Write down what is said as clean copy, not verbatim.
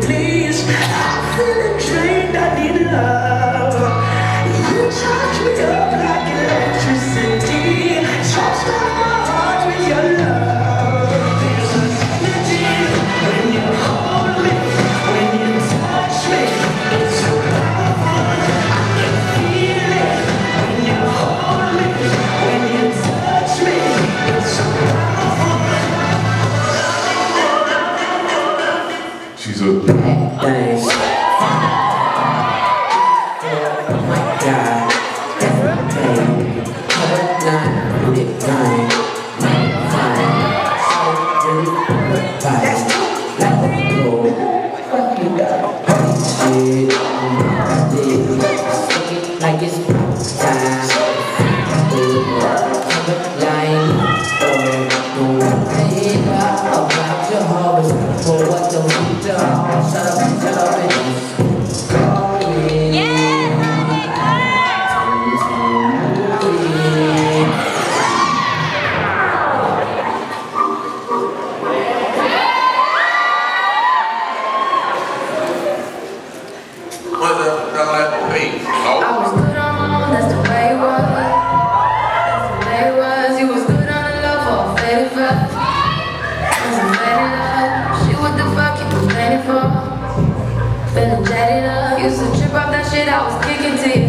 please. I'm feeling drained, I need love. You charge me up like electricity. Charged up my heart with your love. There's a unity when you hold me, when you touch me. It's so powerful, I can feel it. When you hold me, when you touch me. It's so powerful. She's a bad thing. Oh my God, that's the thing. Cover line, lip line, fine. So really fine. That's too like the floor. Fuck you, dog. Shit, suck it like it's time. Cover line, don't paper about your hobbies. For what the future, shut up and tell her it is. Call me. What's up, that beat? I was good on my own, that's the way it was. That's the way it was. You was good on the love for a faded fuck. That's a faded love. Shit, what the fuck you complaining for? Feeling jaded up. Used to trip off that shit I was kicking to you.